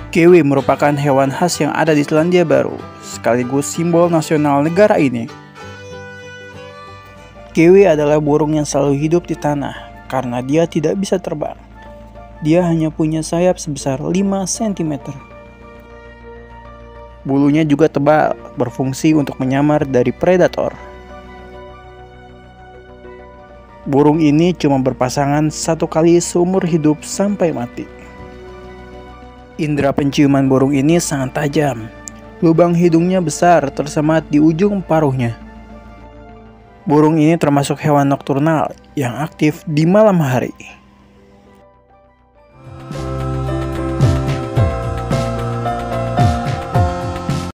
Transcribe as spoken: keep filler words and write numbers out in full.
Kiwi merupakan hewan khas yang ada di Selandia Baru, sekaligus simbol nasional negara ini. Kiwi adalah burung yang selalu hidup di tanah karena dia tidak bisa terbang. Dia hanya punya sayap sebesar lima sentimeter. Bulunya juga tebal, berfungsi untuk menyamar dari predator. Burung ini cuma berpasangan satu kali seumur hidup sampai mati. Indera penciuman burung ini sangat tajam. Lubang hidungnya besar tersemat di ujung paruhnya. Burung ini termasuk hewan nokturnal yang aktif di malam hari.